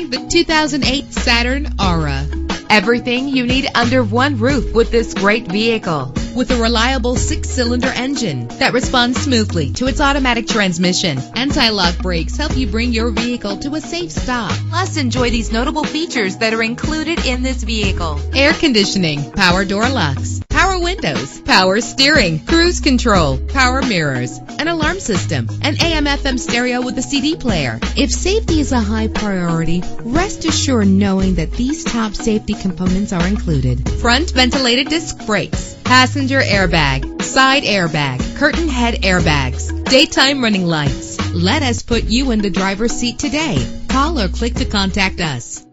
Introducing the 2008 Saturn Aura. Everything you need under one roof with this great vehicle. With a reliable 6-cylinder engine that responds smoothly to its automatic transmission. Anti-lock brakes help you bring your vehicle to a safe stop. Plus, enjoy these notable features that are included in this vehicle: Air conditioning, power door locks, power windows, power steering, cruise control, power mirrors, an alarm system, an AM/FM stereo with a CD player. If safety is a high priority, rest assured knowing that these top safety components are included: front ventilated disc brakes, passenger airbag, side airbag, curtain head airbags, daytime running lights. Let us put you in the driver's seat today. Call or click to contact us.